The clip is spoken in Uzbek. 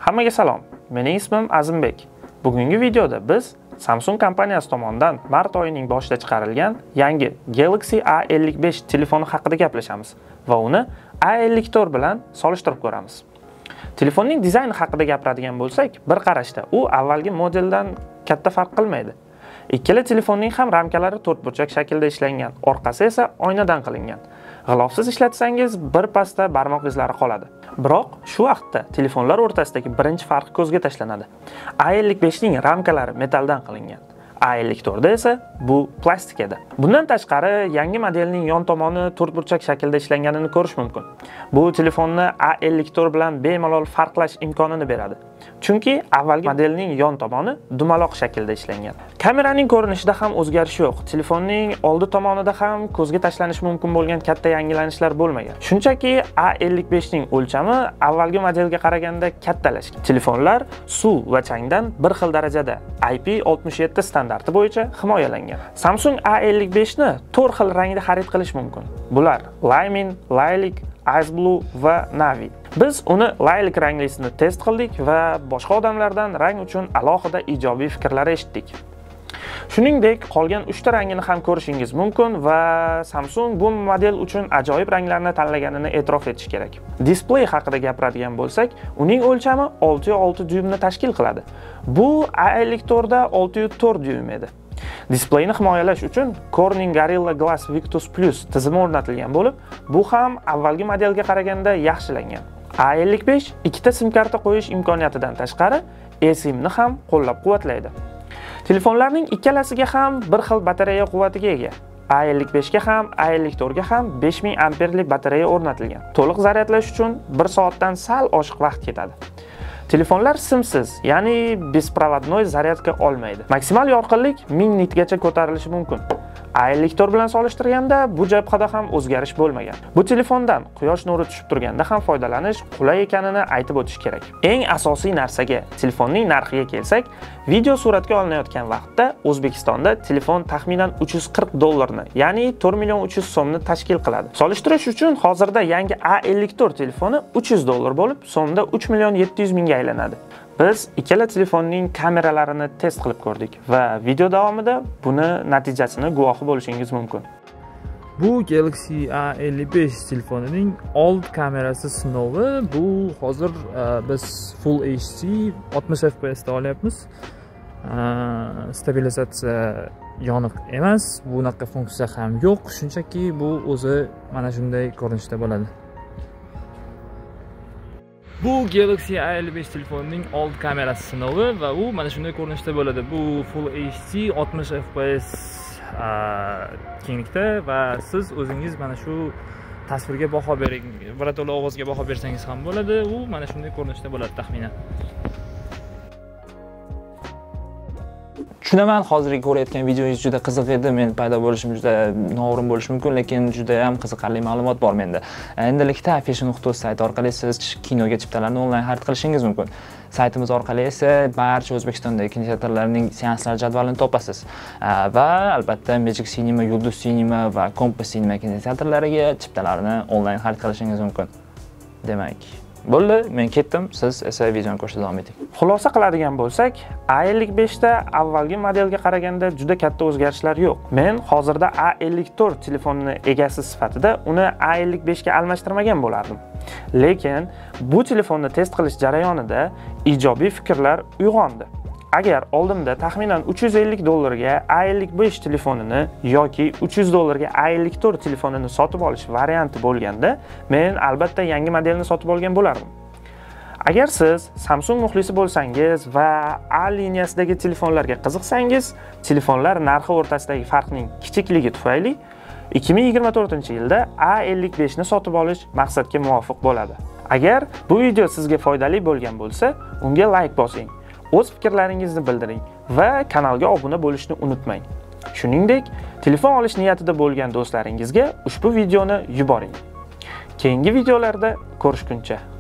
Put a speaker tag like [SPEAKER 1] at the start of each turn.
[SPEAKER 1] Hammaga salom. Mening ismim Azimbek. Bugungi videoda biz Samsung kompaniyasi tomonidan mart oyining boshida chiqarilgan yangi Galaxy A55 telefoni haqida gaplashamiz va uni A54 bilan solishtirib ko'ramiz. Telefonning dizayni haqida gapiradigan bo'lsak, bir qarashda u avvalgi modeldan katta farq qilmaydi. Ikkala telefonning ham ramkalari to'rtburchak shaklda ishlangan, orqasi esa oynadan qilingan. G'ilofsiz ishlatsangiz bir pasda barmoq izlari qoladi. Biroq shu vaqtda telefonlar o'rtasidagi birinchi farq ko'zga tashlanadi. A55 ning ramkalari metalldan qilingan. A54 da esa bu plastik edi. Bundan tashqari yangi modelning yon tomoni to'rtburchak shaklda ishlanganini ko'rish mumkin. Bu telefonni A54 bilan bemalol farqlash imkonini beradi. Chunki avvalgi modelning yon tomoni dumaloq shaklda ishlangan. Kameraning ko'rinishida ham o'zgarish yo'q. Telefonning oldi tomonida ham ko'zga tashlanish mumkin bo'lgan katta yangilanishlar bo'lmagan. Shunchaki A55 ning o'lchami avvalgi modelga qaraganda kattalashgan. Telefonlar suv va changdan bir xil darajada IP67 standarti bo'yicha himoyalangan. Samsung A55 ni 4 xil rangda xarid qilish mumkin. Bular Laymin, Laylik, Ice Blue va Navy. Biz uni laylik ranglisini test qildik va boshqa odamlardan rang uchun alohida ijobiy fikrlar eshitdik. Shuningdek, qolgan 3 ta rangini ham ko'rishingiz mumkin va Samsung bu model uchun ajoyib ranglarni tanlaganini e'tirof etish kerak. Displey haqida gapiradigan bo'lsak, uning o'lchami 6.6 dyuymni tashkil qiladi. Bu A54 da 6.4 dyuym edi. Displeyni himoyalash uchun Corning Gorilla Glass Victus Plus tizimi o'rnatilgan bo'lib, bu ham avvalgi modelga qaraganda yaxshilangan. A55 ikkita sim karta qo'yish imkoniyatidan tashqari eSIM ni ham qo'llab-quvvatlaydi. Telefonlarning ikkalasiga ham bir xil batareya quvvatiga ega. A55 ga ham, A54 ga ham 5000 amperlik batareya o'rnatilgan. To'liq zaryadlash uchun 1 soatdan sal oshiq vaqt ketadi. Telefonlar simsiz, ya'ni besprovодной zaryadka olmaydi. Maksimal yorqinlik 1000 nitgacha ko'tarilishi mumkin. A54 bilan solishtirganda bu jabhada ham o'zgarish bo'lmagan. Bu telefondan quyosh nuri tushib turganda ham foydalanish qulay ekanini aytib o'tish kerak. Eng asosiy narsaga, telefonning narxiga kelsak, video suratga olinayotgan vaqtda O'zbekistonda telefon taxminan $340 ni, ya'ni 4.300.000 so'mni tashkil qiladi. Solishtirish uchun hozirda yangi A54 telefoni $300 bo'lib, so'mda 3.700.000 ga aylanadi. Biz ikkala telefonning kameralarini test qilib ko'rdik va video davomida buni natijasini guvohi bo'lishingiz mumkin.
[SPEAKER 2] Bu Galaxy A55 telefonining old kamerasi sinovi. Bu hozir biz Full HD 60 fps da olyapmiz. Stabilizatsiya yoniq emas, bunaqa funksiya ham yo'q. Shunchaki bu o'zi mana shunday ko'rinishda bo'ladi. Bu Galaxy A55 telefonining old kamerasi sinovi va u mana shunday ko'rinishda bo'ladi. Bu Full HD 60 fps kenglikda va siz o'zingiz mana shu tasvirga baho bering, birato'la ovozga baho bersangiz ham bo'ladi. U mana shunday ko'rinishda bo'ladi taxminan.
[SPEAKER 3] Tushunaman, hozirgi ko'rayotgan videongiz juda qiziq edi. Men paydo bo'lishim juda noo'rin bo'lishi mumkin, lekin juda ham qiziqarli ma'lumot bor menda. Endilikda afisha.uz sayti orqali siz kinoga chiptalarni onlayn xarid qilishingiz mumkin. Saytimiz orqali esa barcha O'zbekistondagi kinoteatrlarning seanslari jadvalini topasiz. Va albatta Magic Cinema, Yulduz Cinema va Compass Cinema kinoteatrlariga chiptalarni onlayn xarid qilishingiz mumkin. Demak, bo'ldi, men ketdim, siz esa videoni ko'rishda davom eting.
[SPEAKER 1] Xulosa qiladigan bo'lsak, A55 da avvalgi modelga qaraganda juda katta o'zgarishlar yo'q. Men hozirda A54 telefonining egasi sifatida uni A55 ga almashtirmagan bo'lardim. Lekin bu telefonni test qilish jarayonida ijobiy fikrlar uyg'ondi. Agar oldimda taxminan $350 ga A55 telefonini yoki $300 ga A54 telefonini sotib olish varianti bo'lganda, men albatta yangi modelni sotib olgan bo'lardim. Agar siz Samsung muxlisi bo'lsangiz va A liniyasidagi telefonlarga qiziqsangiz, telefonlar narxi o'rtasidagi farqning kichikligi tufayli 2024-yilda A55 ni sotib olish maqsadga muvofiq bo'ladi. Agar bu video sizga foydali bo'lgan bo'lsa, unga like bosing. O'z fikrlaringizni bildiring va kanalga obuna bo'lishni unutmang. Shuningdek, telefon olish niyatida bo'lgan do'stlaringizga ushbu videoni yuboring. Keyingi videolarda ko'rishguncha